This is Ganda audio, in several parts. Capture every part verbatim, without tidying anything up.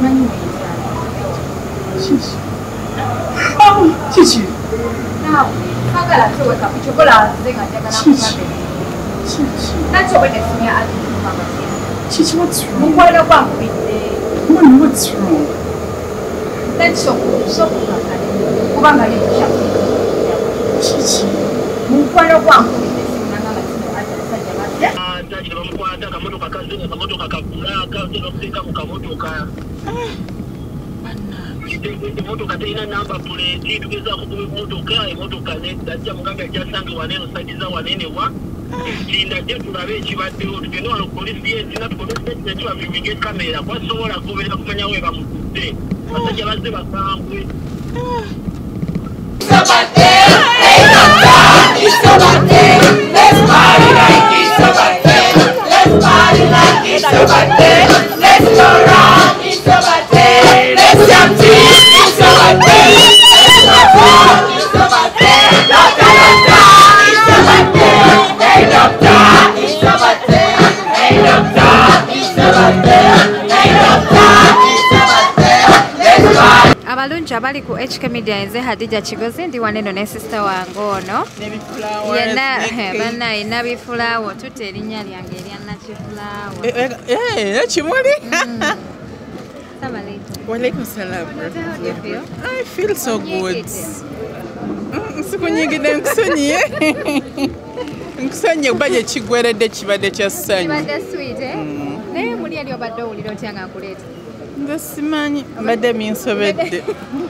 Chichi. Oh, Chichi. Now, how can I show a chocolate thing I take Chichi. Chichi. That's what it's me. Chichi, what's wrong? What about it? Mom, what's wrong? That's so good. So good. Chichi. What about it? Motoka tena namba plate tugeza kubuka motoka emotoka nenda jya muganga jya sanga wanene saidiza wanene wa linda je tulabe kibadde otugeno wano police yezi na police yezi wa bimige kamera kwa sobola kubera kumanya we bamutte basajja bazze bakambwe Sabate hey doctor it's Sabate let's party like it's Sabate let's party like it's Sabate let's go round it's Sabate let's jump it's Sabate let's go round it's Sabate doctor doctor it's Sabate hey doctor it's Sabate hey doctor it's Sabate hey doctor it's Sabate let's party Abalungi abali ku H K Media nze Hadija Kigozi ndi waneno ne sister wange ono yena bana ina bifulawo tutte erinnya lyange erya Nakifulawo Eh, Chimoli? Wa alaikum salam. I feel so good. Nsikunyiigidde nkusonyiye. Nkusonyiye kubaje kigweredde kibadde kya ssanyu. Kibadde sweet eh? Naye muli ali obadde owulira otya nga nkuleeta? Nze simanyi mbadde minsobedde.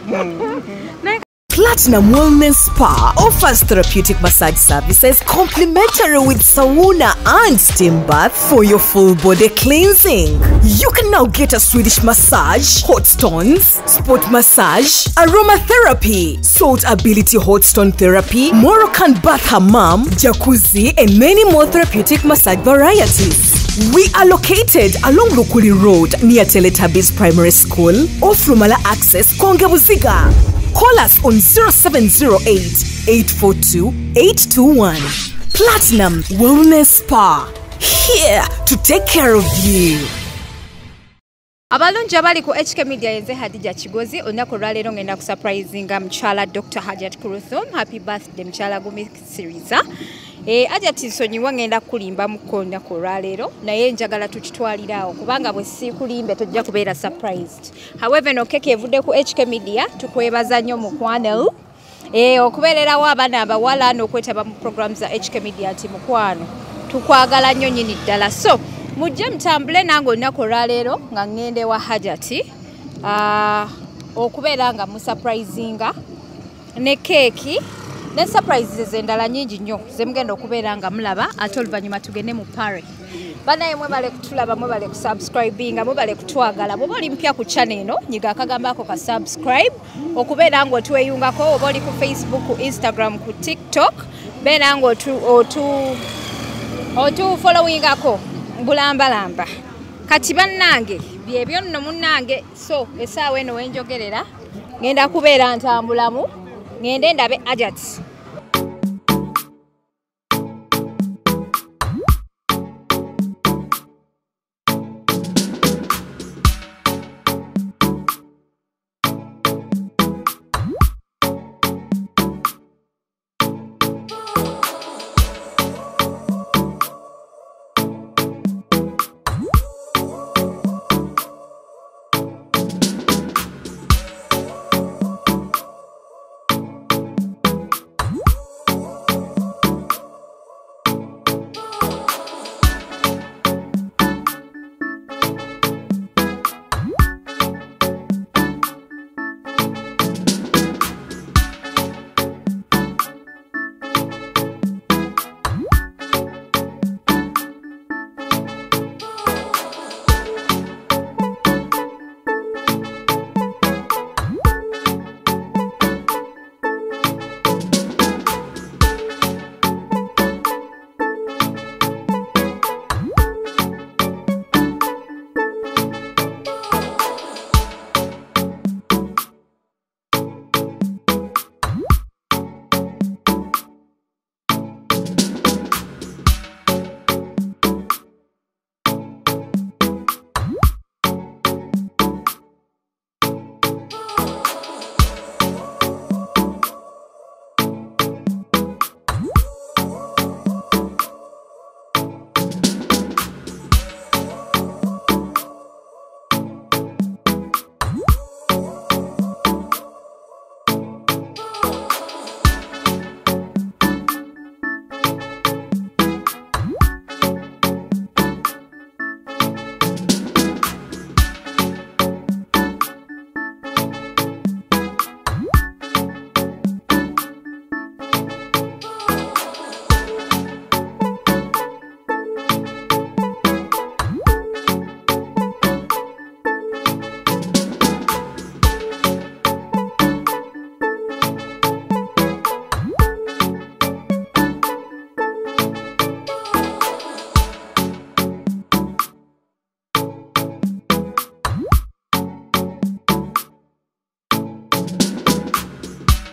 Platinum Wellness Spa offers therapeutic massage services complimentary with sauna and steam bath for your full body cleansing. You can now get a Swedish massage, hot stones, sport massage, aromatherapy, salt ability hot stone therapy, Moroccan bath hammam, jacuzzi, and many more therapeutic massage varieties. We are located along Lukuli Road near Teletubbies Primary School, off Rumala Access, Kongebuziga. Call us on zero seven zero eight, eight four two, eight two one. Platinum Wellness Spa, here to take care of you. Abalungi abali ku H K Media nze Hadija Kigozi olunaku olwaleero ngenda kusurprisinga mukyala Doctor Hajat Kuruthum. Happy birthday mukyala Gumisiriza. Eh Hajat nsonyiwa ngenda kulimba muko olunaku olwaleero naye njagala tukitwalirawo kubanga bwe sikulimbe tojja kubeera surprised. However no keke evudde ku H K Media tukwebaza nnyo mukwano. Eh okubeererawo abaana abawala n'okwetaba mu programs za H K Media ati mukwano tukwagala nnyo nyini ddala. So mujje mtambule nange olunaku olwaleero nga ngende wa Hajati uh, okubeera nga musurprisinga ne keeki ne surprises endala nyingi nnyo ze mugenda okubeera nga mulaba ate oluvannyuma tugende mu pare. Banaye mwebale kutulaba, mwebale kusubscribinga, mwebale kutwagala. Bw'oba oli mpya ku channel eno nyiga akagamba ako ka subscribe okubeera nga otweyungako. Oba oli ku Facebook, ku Instagram, ku TikTok beera nga otu, otu, otu followingako bulambalamba. Kati bannange byebyo nno munnange. So essaawa eno wenjogerera ngenda kubeera ntambulamu ngende ndabe Hajat.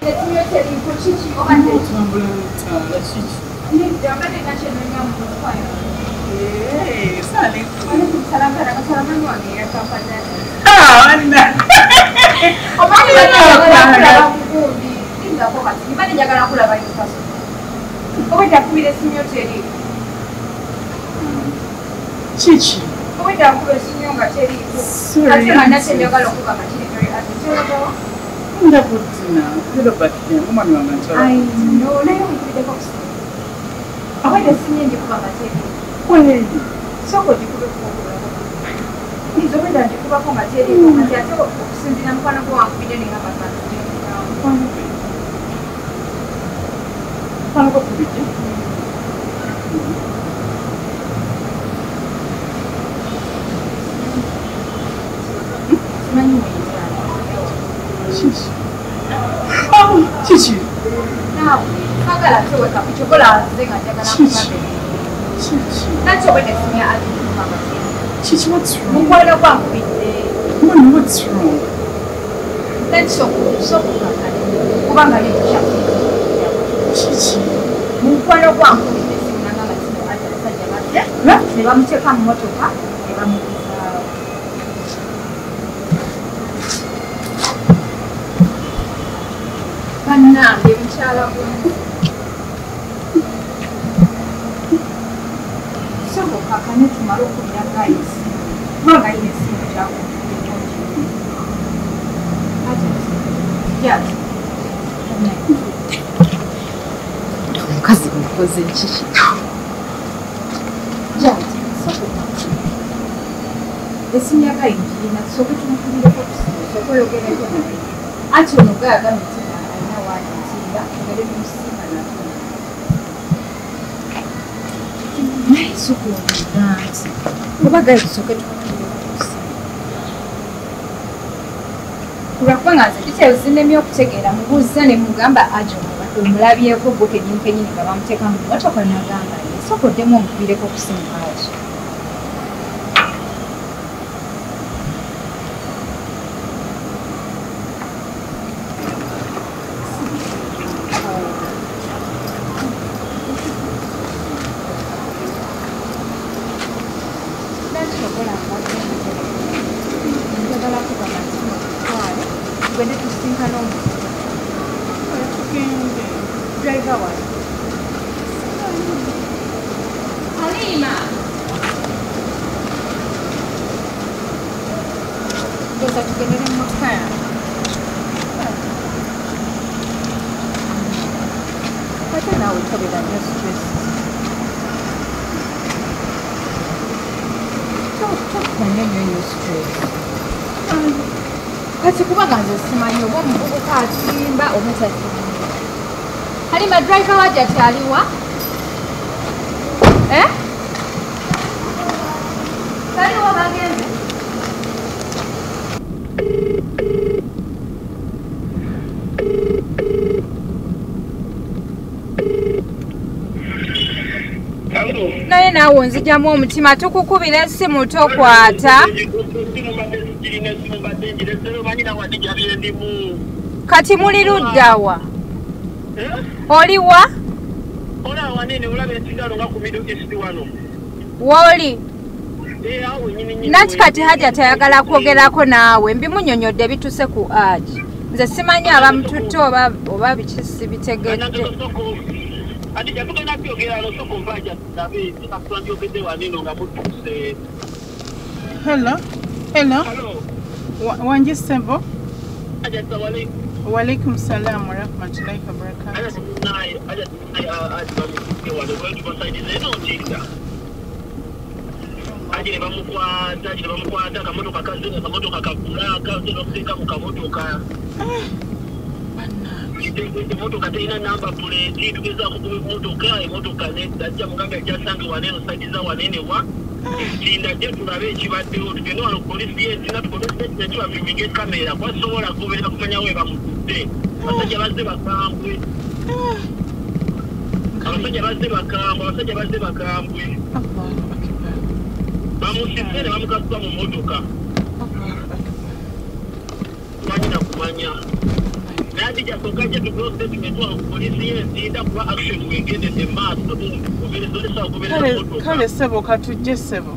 Nakubira kimyo teri kuchichi obande. Tambula mtala chichi. Ni jamani nacheno nyamu kwayo. Eh, sale. Wale kusalama na kusalama ngoni yakafanya. Ah, wana. Obandi nakula kukundi. Inga kwa kati. Bani jagala kula bali kaso. Obanda kubira kimyo teri. Chichi. Obanda kubira kimyo ngateri. Sorry. Ati anacheno jagala kuba machini very ati. Chelo Ndakutina. Lelo bakia ngoma ni wanganchola. I know leo nikide box. Obanda simye ndikuba machini. Kweli. Soko dikube kukola. Izo benda ndikuba ko machini. Ati ati okusinzira mukwana ko wankubide ninga basana. Kwani ko kubije? Mani Chichi. Oh, chichi. Now, kagala chowe kapichokola zenga jagala kubabe. Chichi. Nacho bende simya ati kuba machini. Chichi, what's wrong? Mukwana ko wankubide. Mama, what's wrong? Nacho soko kakali. Kubanga yekisha. Chichi. Mukwana ko wankubide simanga machini ati asajja base. Na? Ne bamuteeka mu motoka ne bamukuza. Bannange mukyala gwe. Soboka kane tumale okubira guys. Kubanga yine esimu gyako. Yes. Omukazi mukoze kiki? Jati, soboka. Esimu ya guys ina soboka tumukubira ko kusimu. Soboka yogereko naye. Ati ono gaga mitima alina wakitinda ngere musima na. Naye soboka ati. Kuba guys soboka tumukubira ko kusimu. Kulakubanga nze kiteezinemye okutegeera mubuuza ne mugamba ajo omulabyeko gwe kenyini kenyini nga bamuteeka mu motoka nagamba ye sokoddemu omukubireko okusimu ajo. Gwende tusinkana omuntu. Tugende. Driver wa. Halima. Ndoza tugendere mu motoka yange. Ate naawe tobera nnyo stress. Tokubanga nnyo nnyo stress. Kati kubanga nze simanyi oba omuvubuka atimba oba tatimba. Halima driver wajja kyaliwa? Eh? Taliwa bagenze? Naye naawe onzijamu omutima tukukubira essimu tokwata. Kati muli ludda wa? Oli wa? Woli? Naki kati Hajja tayagala kwogerako naawe mbimunyonyodde bituse ku aji. Nze simanyi abamututte oba oba biki sibitegedde. Ati jakugenda byogera lo soko mpaja tabe akwanjo kete waneno nga mutuse. Hello. Hello. Hello. Wanji Sembo. Aja tawale. Wa alaikum salam wa rahmatullahi wa barakatuh. Aja tunai aja tunai aja bamuke wale wetu basaidi zeno jinga. Aja bamukwa aja bamukwa taka moto kakazi na moto kakakula kazi no sika mukamoto ka. Ite moto kateina namba plate tugeza ku moto ka moto kane aja muganga jasange waneno saidiza wanene wa. Tinda je tulabe kibaddewo tugenda wano polisi yetina tukolese ekyo abiminge kamera kwa sobola kubera kumanya we bamututte basajja bazze bakambwe abasajja bazze bakambwe abasajja bazze bakambwe bamusise ne bamukasuka mu motoka kumanya kumanya Nadi ya sokaje tu close statement wa polisi yenda kuba action wengine the mass to kubelezolesa kubeleza kale kale sebo katujje sebo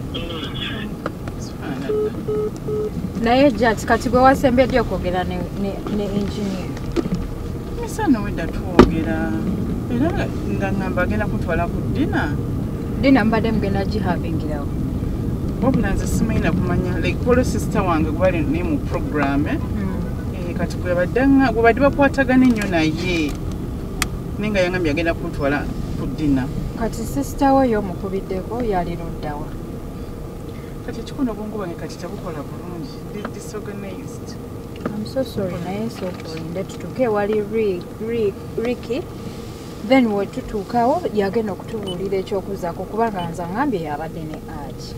naye jati kati gwe wasembedde okwogera ne ne engineer misana wedda twogera era nga ngamba agenda kutwala ku dina dina mbadde mugenda gihavingirawo wabula nze simayina kumanya like polo sister wange gwali ne mu program eh kati gwe badanga gwe badi bakwatagana ennyo naye nenga yangambye agenda kutwala ku dina kati sister we yomukubiddeko yali luddawa kati ekikono obwongo bwange kati tebukola bulungi disorganized. I'm so sorry naye sokulinde tutuuke ewali Ricky then we tutuukawo yagenda okutubuulira ekyokuzaako kubanga nze ngambye yabadde ne agi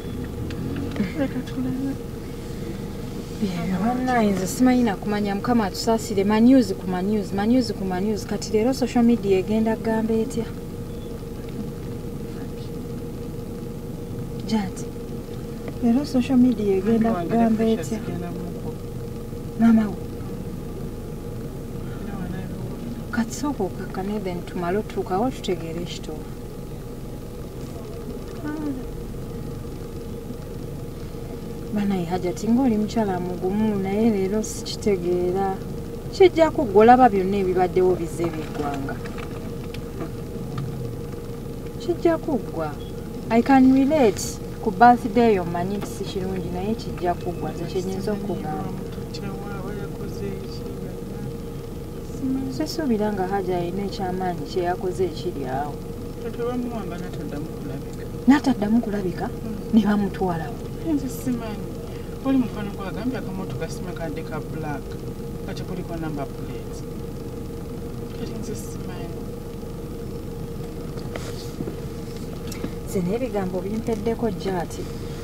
nze simanyina kumanya mukama atusaasire manews ku manews manews ku manews kati leero social media egenda kugamba etya jati leero social media egenda kugamba etya mama wo kati sooka okakkane then tumale otuukawo tutegeere ekituufu banaye Hajati ng'oli mukyala mugumu naye leero sikitegeera kijja kuggolaba byonna ebibaddewo bizze by'eggwanga kijja kuggwa I can relate ku birthday omanyi nti si kirungi naye kijja kuggwa nze kyenyinza okugamba sesuubira nga Haji alina ekyamaanyi kye yakoze ekiri awo n'ataddamu kulabika ne bamutwalawo nze simanyi oli mukwano gwagambye akamotoka sima kadde ka black kati kuliko number plate kati nze simanyi nze n'ebigambo bimpeddeko Jati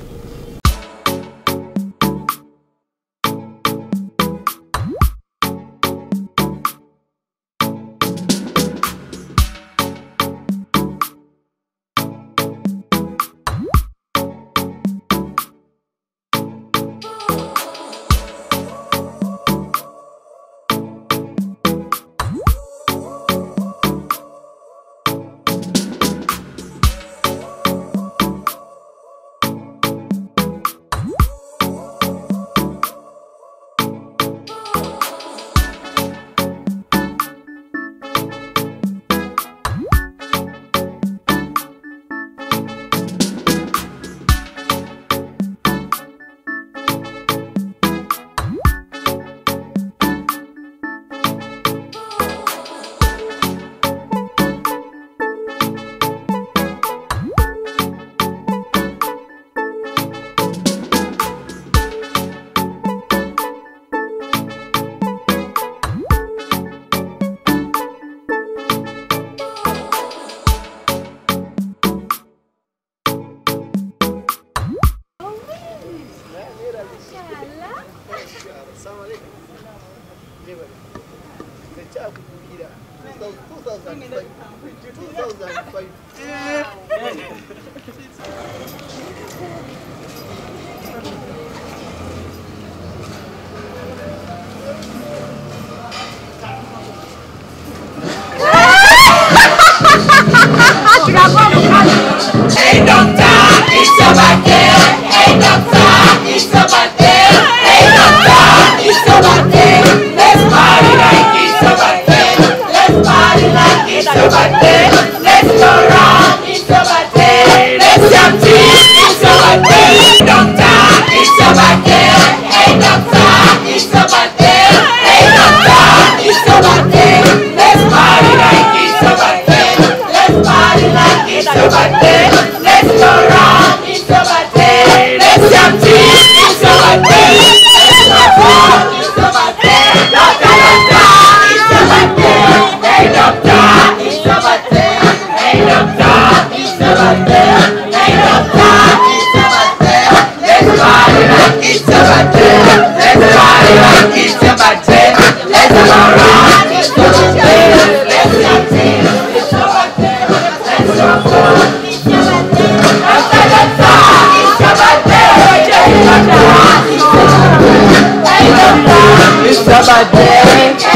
Hey doctor, it's a bad day. Hey doctor, it's a bad day. Hey doctor, it's a bad day. Let's party like it's a bad day. Let's party like it's a bad day. Let's go round, it's a bad day. Let's jump in, it's a bad day. Hey doctor, it's a bad day. Hey doctor, it's a bad day. Hey doctor, it's a bad day. Let's party like it's a bad day. Let's party like it's a bad day. Let's go round, it's a bad day. Let's jump in, it's a bad day. Let's go round, it's a bad day. Doctor, doctor, it's a bad day. Hey doctor, it's a bad day. Hey doctor, it's a bad day. Hey doctor, it's a bad day. Let's party like it's a bad day. Let's party like it's a bad day. Let's go round, it's a bad day. Let's jump in, it's a bad day. Let's go round, it's a bad day. Doctor, doctor, it's a bad day. Hey doctor, it's a bad day. Hey doctor, it's a bad day.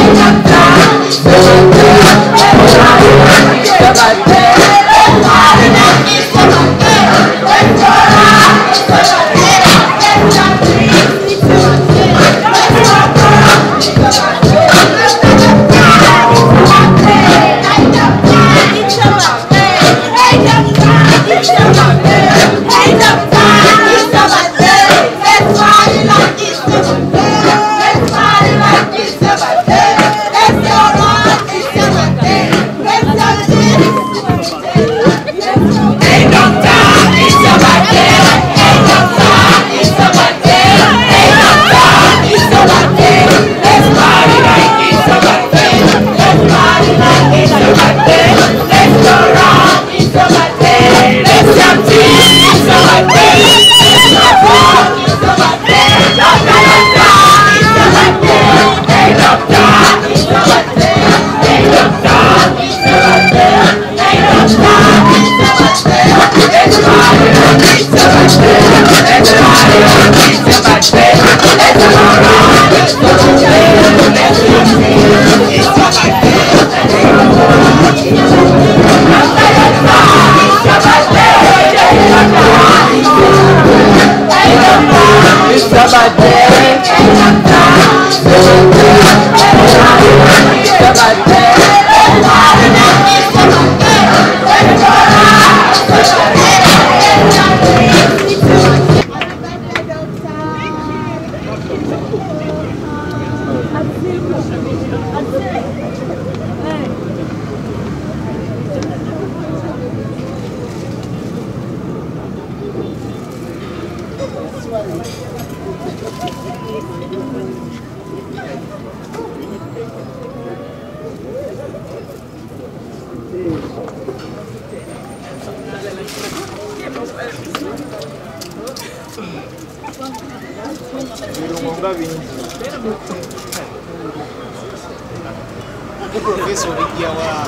Professor Bigiawa.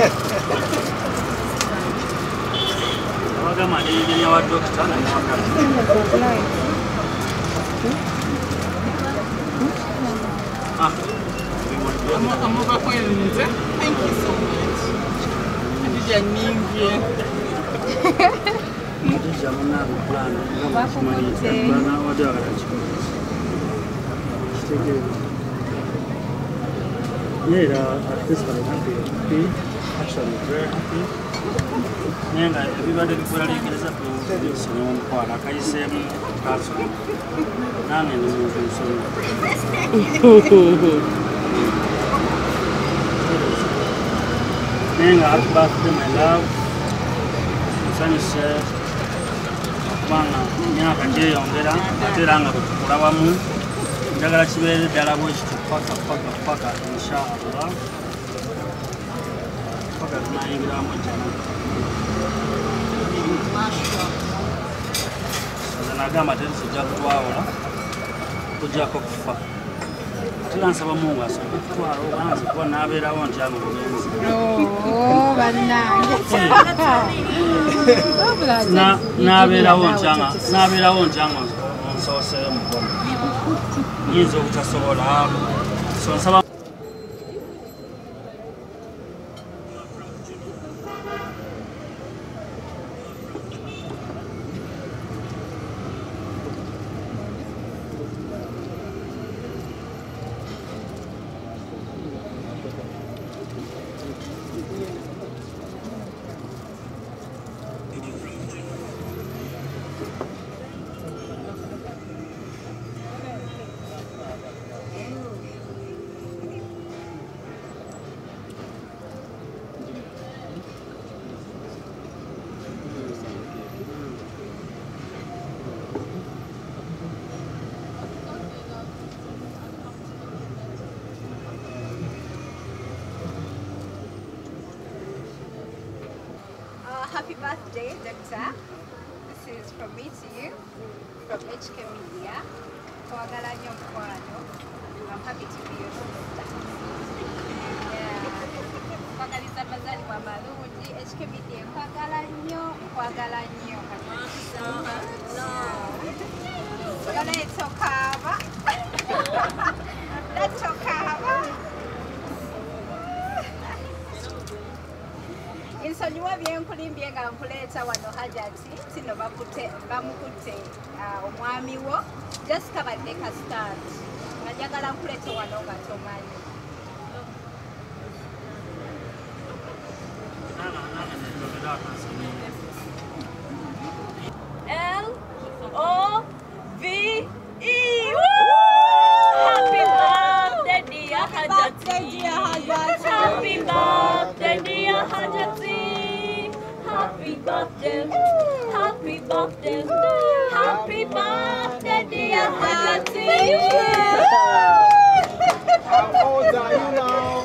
Wagama ni wa doctor na mwaka. Ah. I'm overwhelmed. Thank you so much. Adija nyingi. Adija mwana plan. Bana wadu akachukua. Yeah, uh, at this point, happy, happy, actually very happy. And everybody before I get up to this one, I can say, that's none in the movie. And I'll back to my love. Sunny said, one, you know, can do on the run of Kurawamu. Jagala chibere dala bochi paka paka paka inshallah paka tunaingira mojana sasa nagamba tenzi jakutwawula kujako kufa tilansaba Mungu asaba kutwala obanza kuba nabeerawo ntyango bugenzi oh bannange na nabeerawo ntyango nabeerawo ntyango nsooseyo mukono Years of Tasola, so some. Happy birthday, Doctor. This is from me to you, from H K Media. Kwagala nyo mkwano. I'm happy to be your sister. Yeah. Kwagaliza bazali kwa balungi, H K Media. Kwagala nyo, kwagala nyo. Gonna etokava. That's okava. Insonyiwa byenkulimbye nga nkuleeta wano Hajati sino bakute bamukute omwami wo just kabadde ka start nga njagala nkuleete wano nga tomanyi L O V E Happy birthday dear Hajati Happy birthday dear Hajati Happy birthday, happy birthday, happy birthday, dear Hajati. How old are you now?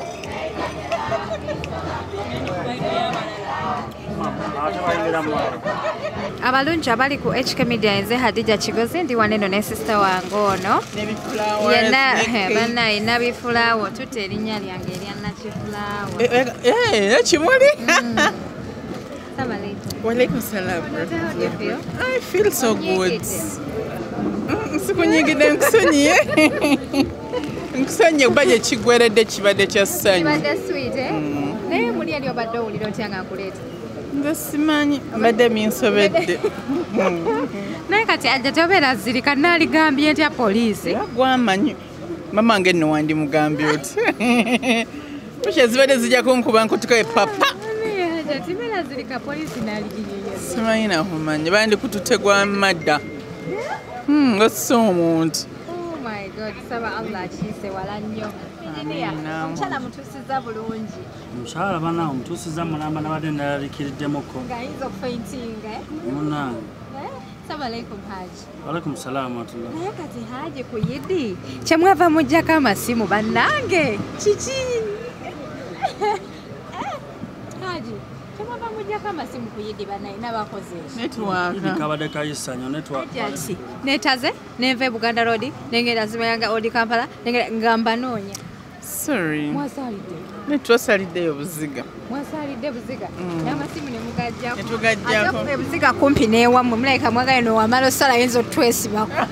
Abalungi abali ku H K Media nze Hadija Kigozi ndi waneno ne sister wange ono yenna bana ina bifulawo tutte erinnya lyange erya Nakifulawo eh eh kimuli Walaikum salam. How do you feel? I feel so good. Nsikunyiigidde nkusonyiye. Nkusonyiye kuba gye kiggweredde kibadde kya ssanyu. Kibadde sweet, eh? Naye muli eri obadde owulira otya nga nkuleeta? Nze simanyi mbadde minsobedde. Naye kati ajja tobeera zirika naaligambye ntya poliisi? Gwamanyi. Mama wange nno wandimugambye oti. Mushe zibadde zijja kunkuba nkutuka epapa. Timela zirika poliisi naaligiyeyo. Simanyi nakumanya bandikututte gwa madda. Hmm, ossa omuntu. Oh my God, saba Allah akiise wala nnyo. Engineer, omukyala mutuusiza bulungi. Omukyala bana omutuusiza mulamba nabadde ndaliikiriddemukko. Ng'ayinza okufeintinga, eh? Munnange. Assalamu alaikum Haji. Walaikum salaam wa rahmatullah. Naye kati Haji ku Yidi kyemwava mujjako amasimu bannange kiki? Haji kyemwava mujjako amasimu ku Yidi bannaye n'abakoze eki? Netwaka. Kabadde kayissanyo netwaka. Haji neetaze nenva e Buganda Road nengenda Zimayanga Old Kampala nengenda nga mbanoonya. Sorry. Mwasalidde. Netwasaliddeyo buziga. Mwasalidde buziga. N'amasimu ne mugajjako. Ne tugajjako. Ate buziga kumpi n'ewammwe mulabika mwagala n'owamala osala yinza otwesibako.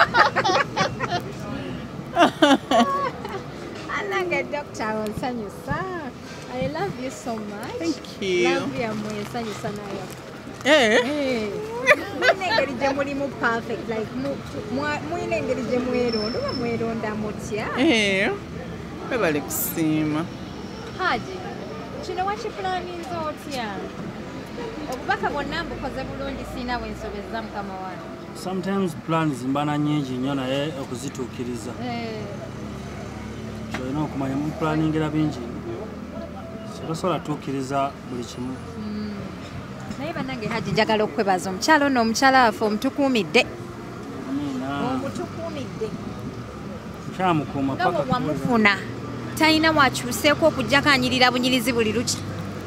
Anange doctor onsanyusa. I love you so much. Thank you. Love you amwe nsanyusa nayo. Eh? Eh. Mwine engeri gye mulimu perfect like mwine engeri gye mweronda oba mweronda mutya. Eh. Webale kusiima. Haji, kino wakipulaninza otya? Obubaka bwonna mbukoze bulungi siina bwe nsobezza mukama wange. Sometimes plans mbana nyingi nnyo naye okuzituukiriza. Kyolina okumanya mu planingira bingi. Tosobola tuukiriza buli kimu. Naye bannange Haji njagala okwebaza omukyala ono omukyala waffe omutukuumidde. Omutukuumidde. Mukyala mukuuma paka. Nga wamufuna. Talina wakyuseeko okujjako anyirira bunyirizi buli luki.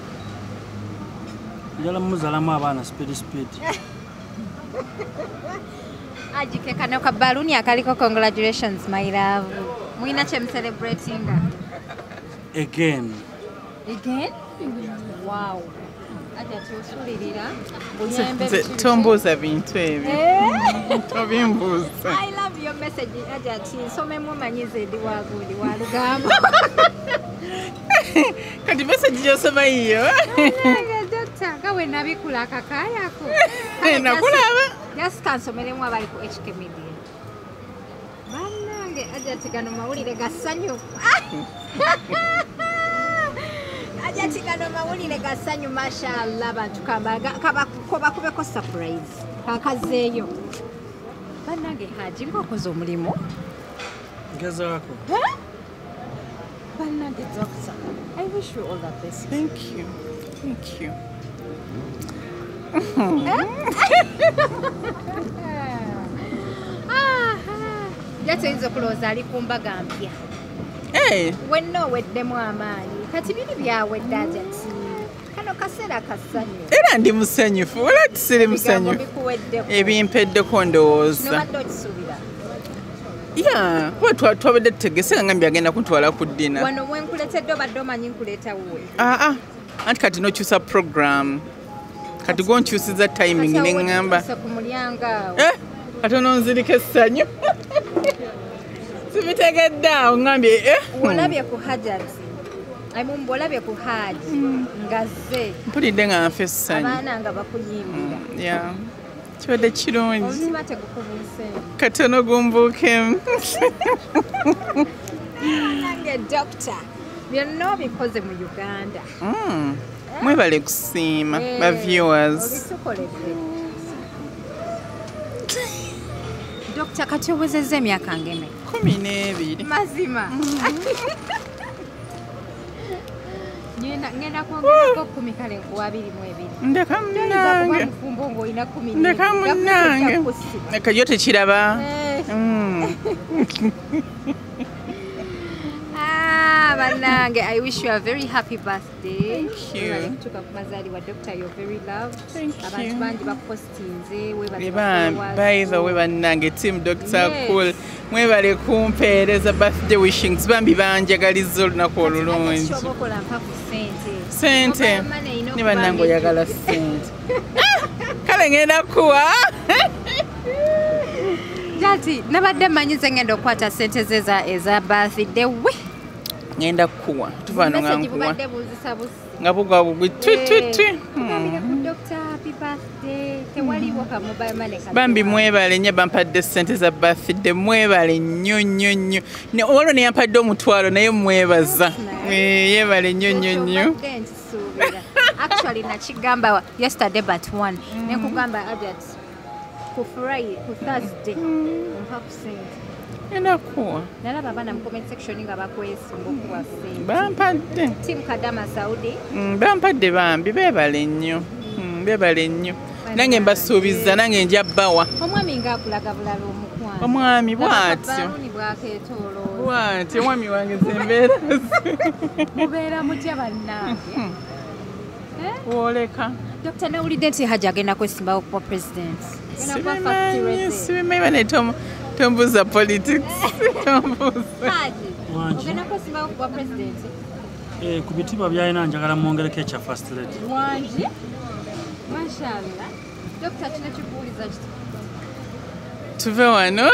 Njala mumuzaalamu abaana speed speed. Haji ke kano ka baluni akaliko congratulations my love. Mwina kye celebratinga. Again. Again? Wow. Aja tusulirira. Nze tombuuza bintu ebyo. Tobimbuuza. I love your message aja ti nsomemu omanyize ndi wagundi walugamba. Kati message gy'osoma yiyo. Doctor, nga we nabikula akakaayako. Nakulaba. Just kansomeremu abali ku H K Media. Bannange aja ti gano mawulire gassanyu. Aja ti gano mawulire gassanyu mashallah bantu kaba kubeko surprise. Kakazeeyo. Bannange Haji ng'okoze omulimu. Ngezaako. Bannange doctor, I wish you all the best. Thank you. Thank you. Jati oyinza okulowooza ali ku mbaga mpya. Wenna oweddemu amaanyi. Kati biri byawedde Ajati. Kano kaseera kassanyu. Era ndi musanyufu, wala tisiri musanyufu. Ebimpeddeko ndowooza. Nobadde okisuubira? Ya, kuba twabadde tutegese nga ngambye agenda kuntwala ku ddina. Wano we nkuleetedde obadde omanyi nkuleeta wuwe? Aa, anti kati nokyusa program. Kati gonkyusiza timing ne ngamba. Kati ku mulyango awo. Eh, katono nzirika essanyu. Sibitegedde awo ngambye eh. Olabye ku Hajati. Ayimu olabye ku Haji nga zze. Mpulidde nga nfa essanyu. Abaana nga bakuyimbira. Ya. Kibadde kirungi. Omutima tegukubuuse. Katono gumbuukemu. Nange doctor. Byonna obikoze mu Uganda. Mwebale kusiima ba viewers. Obitukoledde. Doctor kati owezezza emyaka ng'emeka? kumi n'ebiri. Mazima. Ngenda kwongerako kumi kale nkuwa abiri mu ebiri. Ndeka munnange. Mufumbo ng'olina kumi n'ebiri. Ndeka munnange. Kajjo tekiraba. Ah, bannange, I wish you a very happy birthday. Thank you. Tuka kumazaalibwa doctor, you're very loved. Thank you. Abantu bangi bapostinze webale. By the way, bannange team Doctor Cool. Mwebale kumpeereza birthday wishings bambi banjagaliza olunaku olulungi. Sente. ne bannange oyagala ssente kale ngenda kuwa Jati nabadde mmanyize ngenda okukwata ssente ze eza birthday we ngenda kuwa tuvaano nga nkuwa buzisabuzi nga bugwa bugwi twitwitwi bambi mwebale nnyo bampadde ssente za birthday mwebale nnyo nnyo nnyo olwo neyampadde omutwalo naye mwebaza yebale nnyo nnyo nnyo actually nakigamba yesterday but one nekugamba Ajat ku Friday ku Thursday ompa ku ssente enda kuwa nalaba abaana mu comment section nga bakwesimba okuwa ssente bampadde Team Kadama Saudi bampadde bambi beebale nnyo beebale nnyo nange mbasuubiza nange nja bbawa omwami ngaakulaga bulala omukwano omwami bw'atyo bw'atyo omwami wange zembeera mubeera mutya bannange wooleka Dokita nawulidde nti Hajji agenda kwesimbawo kuba president sibimanyi bane tombuuza politics ogenda kwesimbawo kuba president ku bitiibwa byalina njagala mwongereko ekya first lady wangi mashallah Dokita kino kikuwuliza kiti tuve wano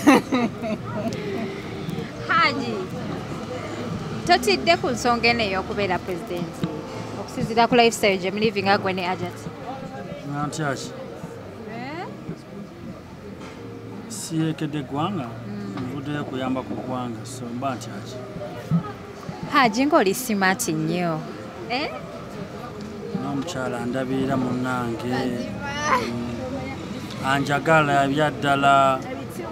Hajji totidde ku nsonga eno ey'okubeera pulezidenti okusinziira ku lifestyle gye mulivinga gwe ne Ajat nga ntyaki siyekedde ggwanga nvuddeyo kuyamba ku ggwanga so mba ntyaki Hajji ng'oli simaati nnyo n'omukyala ndabirira munnange anjagala byaddala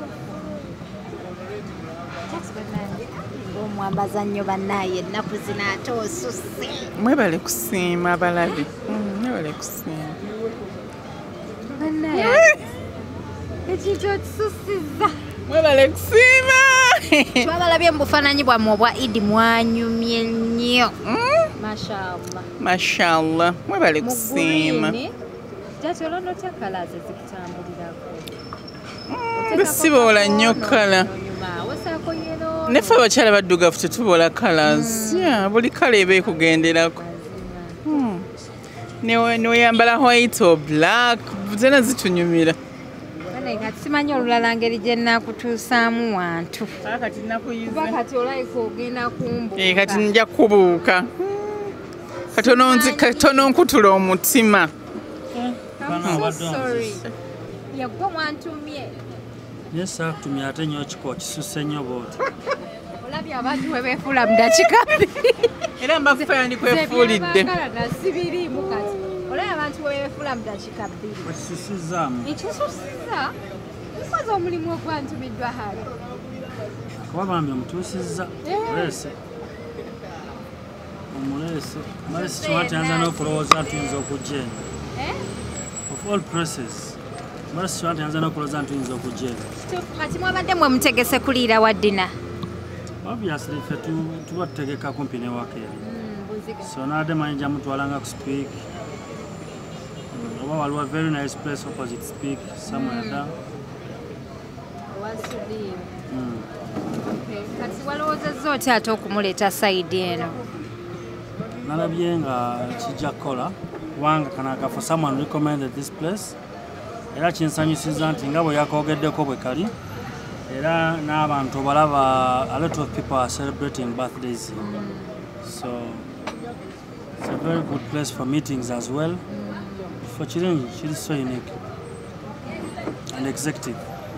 omwambaza nnyo bannaaye ennaku zino ate osusse mwebale kusiima abalabi mwebale kusiima bannaaye ekintu okisusiza mwebale kusiima twabalabye mu bufaananyi bwammwe obwa Idi mwanyumye nnyo mashallah mashallah mwebale kusiima jati olwondo otya kala ze zikutambulirako besiboola nnyo kala nefe abakyala baddugavu tetubola colors buli kala eba ekugenderako neweyambala white or black zena zitunyumira kati simanyi olulala ngeri gye nnakutuusaamu wantu kuba kati olayika ogenda kumbuuka kati nja kubuuka katono nkutula omutima yagwe mwantumye yes akutumye ate nnyo kiko kisuse nnyo booti olabye abantu we beefuula mu dakiika bbiri era mbakufayo ndikwefuulidde nasibiriimu kati olabye abantu we beefuula mu dakiika bbiri bakisusizaamu ekisusiza nkoze omulimu ogwantumiddwa hali kuba bambi omutuusizza leese omuleese malesi kiwati yanza n'okulowooza ntuyinza okujja eno of all process malesi kiwati yanza n'okulowooza ntuyinza okujja eno kati mwabadde mwe mutegese kuliira wa ddina obviously ffe tuba tutegeka kumpi newaka eri so naadde manyi nja mutwalanga ku speak oba waliwo very nice place opposite speak somewhere down kati walowoozezza otya ate okumuleeta sayidi eno nalabye nga kijja kukola kubanga kano akafo someone recommended this place era kinsanyusiza nti nga bwe yakoogeddeko bwe kali era n'abantu balaba a lot of people are celebrating birthdays here. So it's a very good place for meetings as well. For Chiringi, she is so unique and executive.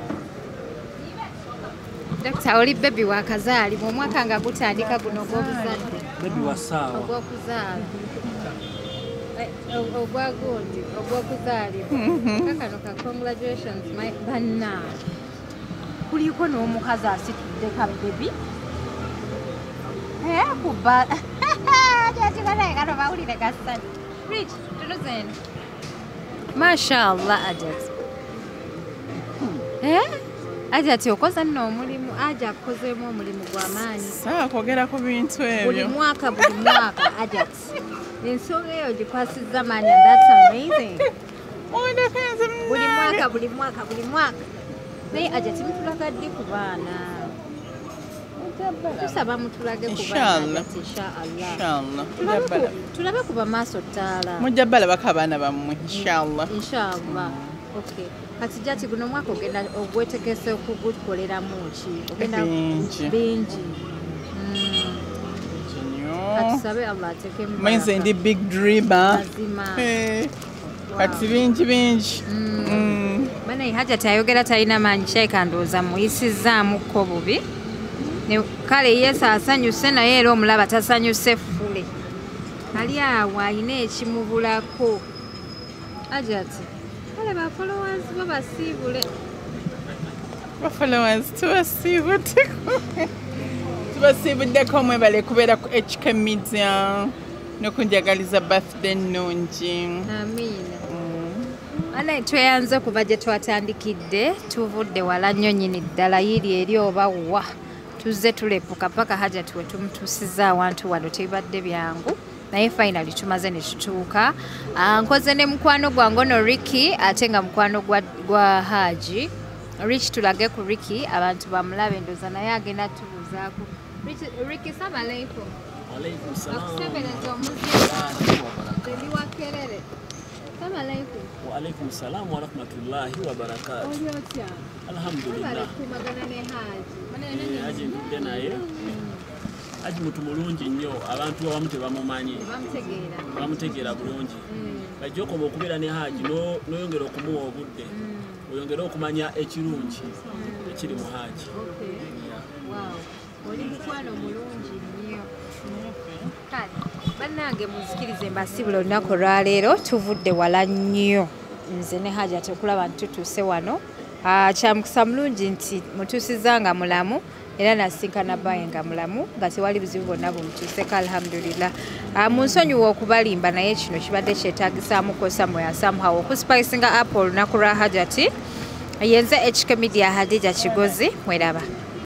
Doctor oli baby wa kazaali mu mwaka nga gutandika guno gw'obuzadde. Baby wa saawa. Ogw'okuzaala. Ogwagundi, ogw'okuzaalibwa. Kakano ka congratulations my banna. Kuliko n'omukazi asitudde ka baby. Eh kuba. Kyakigana kano bawulire kasani. Rich, tunuzeni. Mashallah Ajat. Eh? Ajat okoza nno omulimu, aja akozeemu omulimu gw'amaanyi. Saa kwogera ku bintu ebyo. Buli mwaka buli mwaka Ajat. Ensonga eyo gikwasizza maanyi and that's amazing. Buli mwaka buli mwaka buli mwaka. Naye Ajat mutulaga ddi ku baana? tusaba mutulage ku Inshallah. Inshallah. Inshallah. Tulabe ku- tulabe ku bamaaso ttaala. Mujja balabako abaana bammwe inshallah. Inshallah. Okay. Kati jati guno mwaka ogenda ogwetegese okugukoleramu ki? Ogenda Bingi. bingi. Kati Nnyo. sabe Allah ateekemu Maize ndi big dreamer. mazima. Eh, Kati bingi bingi. Mm. Bana Hajati ayogera talina maanyi Sheikh ndowooza muyisizzaamuko bubi. Ne kale Yesu asanyuse naye era omulaba tasanyuse ffule. Ali awo alina ekimubulako. Hajati kale ba followers bo basiibule. Ba followers tubasiibuddeko. Tubasiibuddeko mwebale kubeera ku H K Media n'okunjagaliza birthday nnungi. Amiina. Ana tweyanze kuva gye twatandikidde tuvudde wala nnyo nnyini ddala yiri eri oba wa tuzze tulepuka paka Hajati we tumutuusiza awantu wano tebadde byangu naye finally tumaze ne tutuuka. Ah, nkoze ne mukwano gwange ono Ricky ate nga mukwano gwa, gwa Haji. Rich tulage ku Ricky abantu bamulabe ndoza naye agenda tubuzaako. Ricky, Ricky salamu aleikum. Alaykum salam. Akusembereza omuzira. Teliwa kelele. Salamu aleikum. Wa alaykum salam wa rahmatullahi wa barakatuh. Oli otya? Alhamdulillah. Balikumagana ne Haji. Haji ndudde naye. Haji mutu mulungi nnyo abantu abamu tebamumanyi. Bamutegeera. Bamutegeera bulungi. Bajja okoma okubeera ne Haji no- n'oyongera okumuwa obudde. Oyongera okumanya ekirungi ekiri mu Haji. Okay. Wow. Oli mukwano mulungi nnyo. Kale, bannange muzikirize mbasibula olunaku olwaleero tuvudde wala nnyo. Nze ne Hajati okulaba nti tutuuse wano. Ah, kya mukisa mulungi nti mutuusizza nga mulamu era nasinkana bbaye nga mulamu nga tewali buzibu bwonna bumutuuseko alhamdulillah. Ah, munsonyiwa okubalimba naye kino kibadde kyetaagisaamuko Samuel somehow okuspicinga up olunaku lwa Hajati. Yenze H K Media Hadija Kigozi mweraba.